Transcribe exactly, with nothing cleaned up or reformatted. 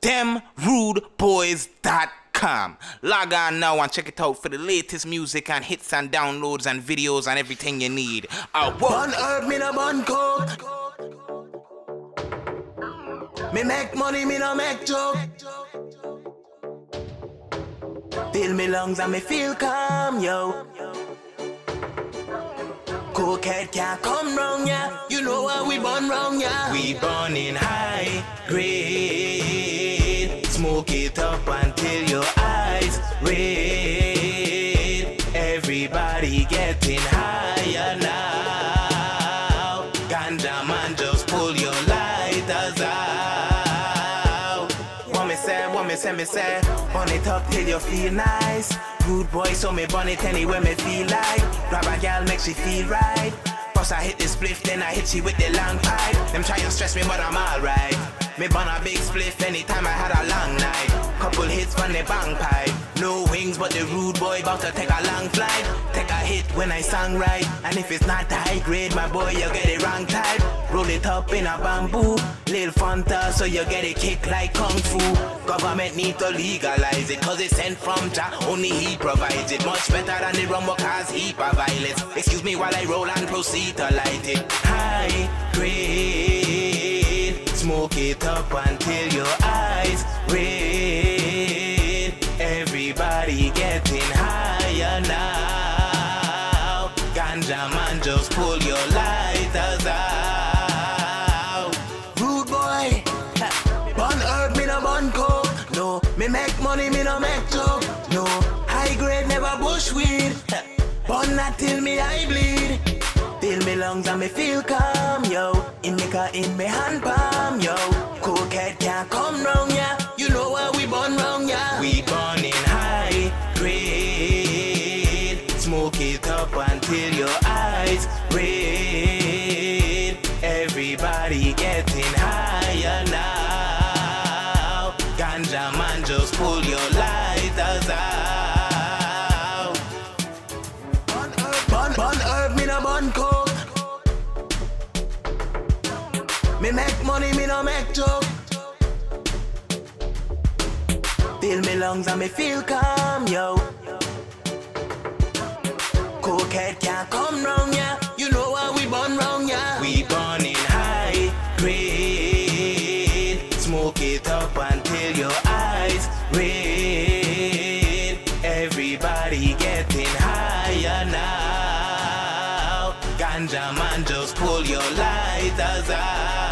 them rude boys dot com. Log on now and check it out for the latest music and hits and downloads and videos and everything you need. Uh, Bun herb, me no bun coke. Me make money, me no make joke. Fill me lungs and me feel calm, yo. Cokehead can't come round, yeah. You know how we burn round, yeah. We burning high grade. Smoke it up until your eyes red. Everybody getting higher now. Ganja man, just pull your lighters out. What me say, what me say, me say. Burn it up till you feel nice. Rude boy, so me burn it anywhere me feel like. Grab a gal, make she feel right. First I hit the spliff, then I hit she with the long pipe. Them try to stress me, but I'm alright. Me burn a big spliff anytime I had a long night. Couple hits from the bang pipe. No wings, but the rude boy about to take a long flight. Take a hit when I sang right. And if it's not high grade, my boy, you get it wrong type. Roll it up in a bamboo. Lil Fanta, so you get it kick like Kung Fu. Government need to legalize it, cause it's sent from Jah, only he provides it. Much better than the rum, cause he provides it. Excuse me while I roll and proceed to light it. High grade, smoke it up until your eyes red. Everybody getting higher now. Ganja man, just pull your lighters out. Rude boy, bun herb, me no bun coke. No, me make money, me no make joke. No, high grade, never bushweed. Bun that till me eye bleed. Fill me lungs and me feel calm, yo. Indica in me hand palm, yo. Cokehead can't come round, yeah. You know how we burn round, yeah. We burning high grade. Smoke it up until your eyes red. Everybody getting higher now. Ganja man, just pull your lighters out. Bun herb, bun, bun herb, me no bun coke. Me make money, me no make joke. Fill me lungs and me feel calm, yo. Cokehead can't come round, yeah. You know how we burn round, yeah. We burning high grade. Smoke it up until your eyes red. Everybody getting higher now. Ganja man, just pull your lighters out.